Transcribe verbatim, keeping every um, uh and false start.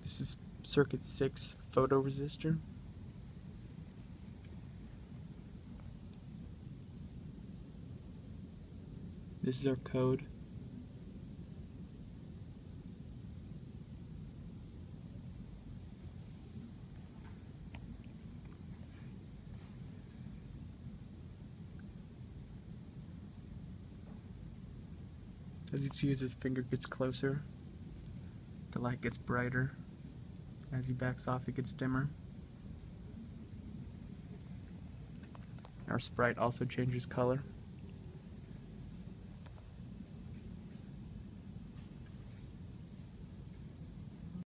This is circuit six photoresistor. This is our code. As you see, as his finger gets closer, the light gets brighter. As he backs off, it gets dimmer. Our sprite also changes color.